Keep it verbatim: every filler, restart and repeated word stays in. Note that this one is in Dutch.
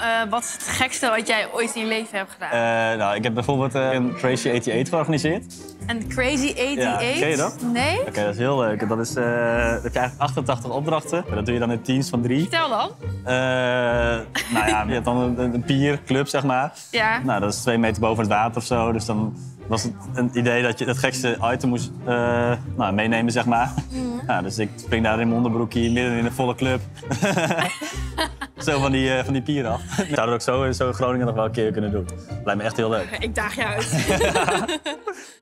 Uh, wat is het gekste wat jij ooit in je leven hebt gedaan? Uh, nou, ik heb bijvoorbeeld uh, een Crazy achtennegentig georganiseerd. Een Crazy achtennegentig? Ja, ken je dat? Nee. Oké, okay, dat is heel leuk. Dat is, uh, dan heb je eigenlijk achtentachtig opdrachten. Dat doe je dan in teams van drie. Vertel dan. Uh, nou ja, je hebt dan een, een pierclub, zeg maar. Ja. Nou, dat is twee meter boven het water of zo. Dus dan was het een idee dat je het gekste item moest uh, nou, meenemen, zeg maar. Mm. Nou, dus ik spring daar in mijn onderbroekje midden in een volle club. Zo van die, uh, van die pier af. Ik zou dat ook zo, zo in Groningen nog wel een keer kunnen doen. Lijkt me echt heel leuk. Ik daag je uit.